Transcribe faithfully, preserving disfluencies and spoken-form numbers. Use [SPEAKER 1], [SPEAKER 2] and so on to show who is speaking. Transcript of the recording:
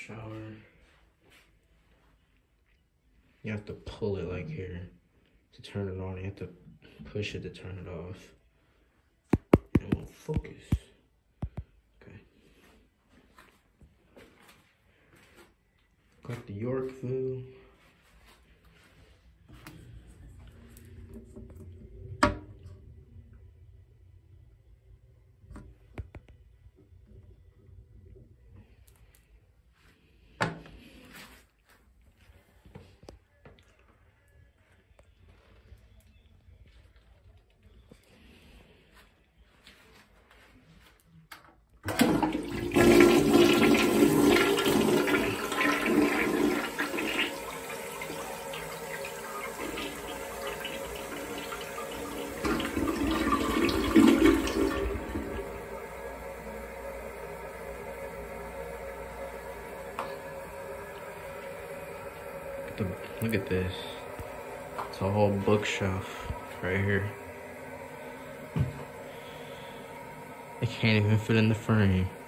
[SPEAKER 1] shower. You have to pull it like here to turn it on. You have to push it to turn it off. It won't focus. Okay. Got the Yorkville. Look at this. It's a whole bookshelf right here. It can't even fit in the frame.